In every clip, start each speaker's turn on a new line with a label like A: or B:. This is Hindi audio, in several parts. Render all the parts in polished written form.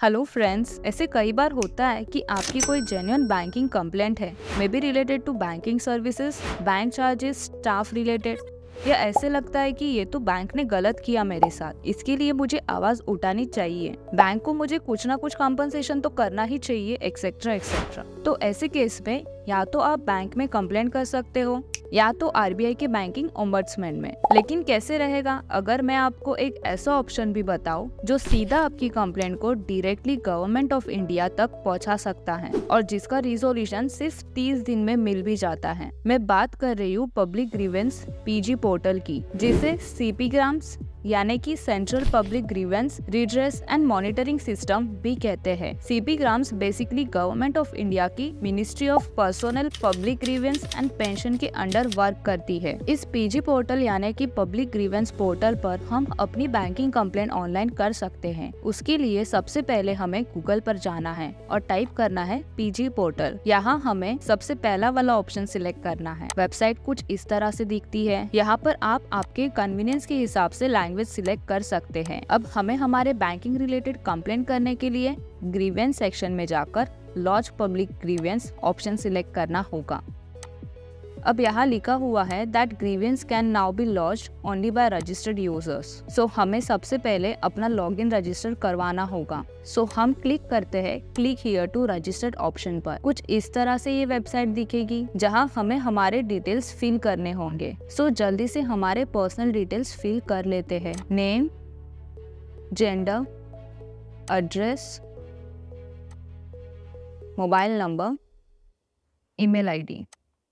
A: हेलो फ्रेंड्स, ऐसे कई बार होता है कि आपकी कोई जेन्युइन बैंकिंग कंप्लेंट है, maybe related to banking services, bank charges, staff related, या ऐसे लगता है कि ये तो बैंक ने गलत किया मेरे साथ, इसके लिए मुझे आवाज उठानी चाहिए, बैंक को मुझे कुछ ना कुछ कॉम्पनसेशन तो करना ही चाहिए, एक्सेट्रा एक्सेट्रा। तो ऐसे केस में या तो आप बैंक में कंप्लेंट कर सकते हो या तो आरबीआई के बैंकिंग ओम्बड्समैन में। लेकिन कैसे रहेगा अगर मैं आपको एक ऐसा ऑप्शन भी बताऊं जो सीधा आपकी कंप्लेंट को डायरेक्टली गवर्नमेंट ऑफ इंडिया तक पहुंचा सकता है और जिसका रिजोल्यूशन सिर्फ 30 दिन में मिल भी जाता है। मैं बात कर रही हूँ पब्लिक ग्रीवेंस पीजी पोर्टल की, जिसे सीपी ग्राम्स यानी कि central public grievance redress and monitoring system भी कहते हैं। CP grams basically government of India की ministry of personnel public grievance and pension के अंडर वर्क करती है। इस पीजी पोर्टल यानी कि पब्लिक ग्रीवेंस पोर्टल पर हम अपनी बैंकिंग कंप्लेंट ऑनलाइन कर सकते हैं। उसके लिए सबसे पहले हमें गूगल पर जाना है और टाइप करना है पीजी पोर्टल। यहाँ हमें सबसे पहला वाला ऑप्शन सिलेक्ट करना है। वेबसाइट कुछ इस तरह से दिखती है। यहाँ पर आप आपके कन्वीनियंस के हिसाब से लैंग्वेज सिलेक्ट कर सकते हैं। अब हमें हमारे बैंकिंग रिलेटेड कंप्लेंट करने के लिए ग्रीवेंस सेक्शन में जाकर launch public grievance option select करना होगा। अब यहाँ लिखा हुआ है that grievance can now be launched only by registered users. So हमें सबसे पहले अपना लॉगिन रजिस्टर करवाना होगा। सो हम क्लिक करते हैं click here to registered option पर। कुछ इस तरह से ये वेबसाइट दिखेगी जहाँ हमें हमारे डिटेल्स फिल करने होंगे। सो जल्दी से हमारे पर्सनल डिटेल्स फिल कर लेते हैं। Name, gender, address, mobile number, email ID.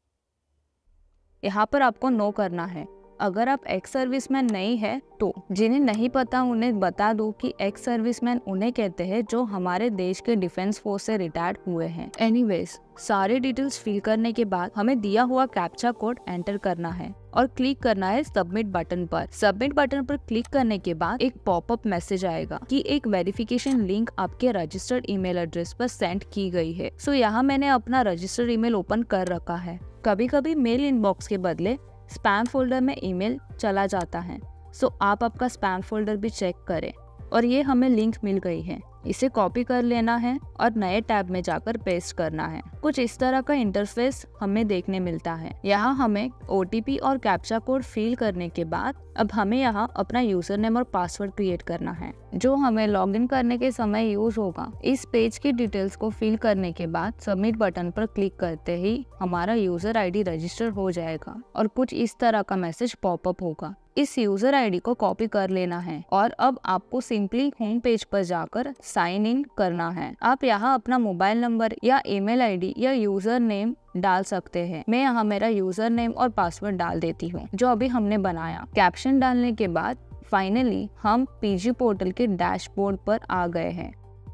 A: यहाँ पर आपको नो करना है। अगर आप एक्स सर्विसमैन नहीं है तो जिन्हें नहीं पता उन्हें बता दो कि एक्स सर्विसमैन उन्हें कहते हैं जो हमारे देश के डिफेंस फोर्स से रिटायर्ड हुए हैं। एनीवेज, सारे डिटेल्स फिल करने के बाद हमें दिया हुआ कैप्चा कोड एंटर करना है और क्लिक करना है सबमिट बटन पर। सबमिट बटन पर क्लिक करने के बाद एक पॉपअप मैसेज आएगा कि एक वेरिफिकेशन लिंक आपके रजिस्टर्ड ईमेल एड्रेस पर सेंड की गई है। सो यहाँ मैंने अपना रजिस्टर्ड ईमेल ओपन कर रखा है। कभी कभी मेल इनबॉक्स के बदले स्पैम फोल्डर में ईमेल चला जाता है। सो आप आपका स्पैम फोल्डर भी चेक करें। और ये हमें लिंक मिल गई है, इसे कॉपी कर लेना है और नए टैब में जाकर पेस्ट करना है। कुछ इस तरह का इंटरफेस हमें देखने मिलता है। यहाँ हमें ओटीपी और कैप्चा कोड फिल करने के बाद अब हमें यहाँ अपना यूजर नेम और पासवर्ड क्रिएट करना है जो हमें लॉगिन करने के समय यूज होगा। इस पेज की डिटेल्स को फिल करने के बाद सबमिट बटन पर क्लिक करते ही हमारा यूजर आईडी रजिस्टर हो जाएगा और कुछ इस तरह का मैसेज पॉपअप होगा। इस यूजर आईडी को कॉपी कर लेना है और अब आपको सिंपली होम पेज पर जाकर साइन इन करना है। आप यहाँ अपना मोबाइल नंबर या ईमेल आईडी या यूजर नेम डाल सकते हैं। मैं यहाँ मेरा यूजर नेम और पासवर्ड डाल देती हूँ जो अभी हमने बनाया। कैप्शन डालने के बाद फाइनली हम पीजी पोर्टल के डैशबोर्ड पर आ गए हैं।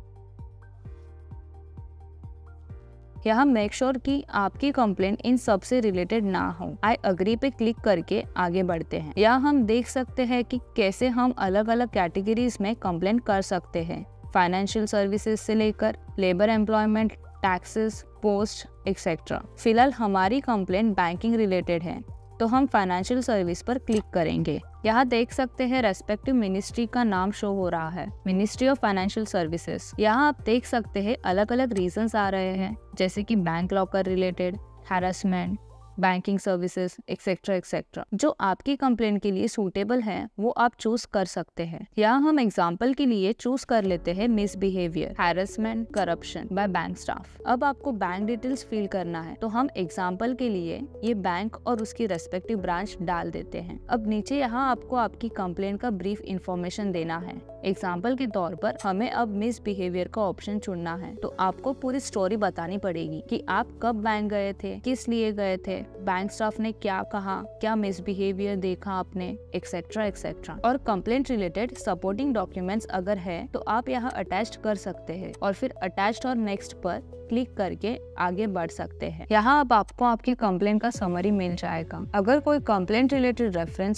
A: यहाँ मेक श्योर कि आपकी कंप्लेंट इन सब से रिलेटेड ना हो। आई अग्री पे क्लिक करके आगे बढ़ते हैं। यहाँ हम देख सकते हैं कि कैसे हम अलग अलग कैटेगरीज में कंप्लेंट कर सकते हैं। फाइनेंशियल सर्विसेज से लेकर labour employment, taxes, post etcetera. फिलहाल हमारी कंप्लेंट बैंकिंग रिलेटेड है तो हम फाइनेंशियल सर्विस पर क्लिक करेंगे। यहाँ देख सकते हैं रेस्पेक्टिव मिनिस्ट्री का नाम शो हो रहा है, मिनिस्ट्री ऑफ फाइनेंशियल सर्विसेज। यहाँ आप देख सकते हैं अलग अलग रीजंस आ रहे हैं जैसे कि bank locker related, harassment, banking services etcetera etcetera. जो आपकी कंप्लेंट के लिए सूटेबल है वो आप चूज कर सकते हैं। यहाँ हम एग्जांपल के लिए चूज कर लेते हैं misbehaviour, harassment, corruption by bank staff. अब आपको बैंक डिटेल्स फिल करना है तो हम एग्जांपल के लिए ये बैंक और उसकी रेस्पेक्टिव ब्रांच डाल देते हैं। अब नीचे यहाँ आपको आपकी कंप्लेंट का ब्रीफ इंफॉर्मेशन देना है। एग्जाम्पल के तौर पर हमें अब मिसबिहेवियर का ऑप्शन चुनना है तो आपको पूरी स्टोरी बतानी पड़ेगी कि आप कब बैंक गए थे, किस लिए गए थे, बैंक स्टाफ ने क्या कहा, क्या मिसबिहेवियर देखा आपने, एक्सेट्रा एक्सेट्रा। और कंप्लेंट रिलेटेड सपोर्टिंग डॉक्यूमेंट्स अगर है तो आप यहाँ अटैच कर सकते हैं और फिर अटैच्ड और नेक्स्ट पर क्लिक करके आगे बढ़ सकते हैं। यहाँ अब आपको आपकी कंप्लेंट का समरी मिल जाएगा। अगर कोई कंप्लेंट रिलेटेड रेफरेंस नंबर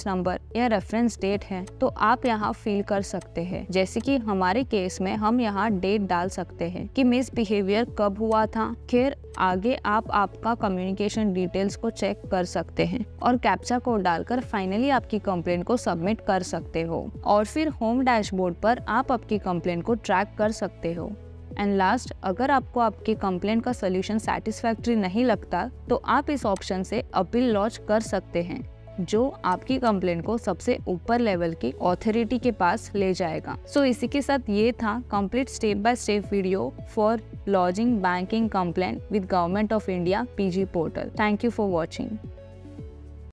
A: या रेफरेंस डेट है तो आप यहाँ फिल कर सकते हैं। जैसे कि हमारे केस में हम यहाँ डेट डाल सकते हैं कि मिसबिहेवियर कब हुआ था। फिर आगे आप आपका कम्युनिकेशन डिटेल्स को चेक कर सकते हैं और कैप्चा कोड डालकर फाइनली आपकी कंप्लेंट को सबमिट कर सकते हो और फिर होम डैशबोर्ड पर आप आपकी कंप्लेंट को ट्रैक कर सकते हो। एंड लास्ट, अगर आपको आपकी कंप्लेंट का सोल्यूशन सेटिस्फैक्टरी नहीं लगता तो आप इस ऑप्शन से अपील लॉन्च कर सकते हैं, जो आपकी कंप्लेंट को सबसे ऊपर लेवल की अथॉरिटी के पास ले जाएगा। सो इसी के साथ ये था complete step by step video for lodging banking complaint with government of India PG portal. Thank you for watching.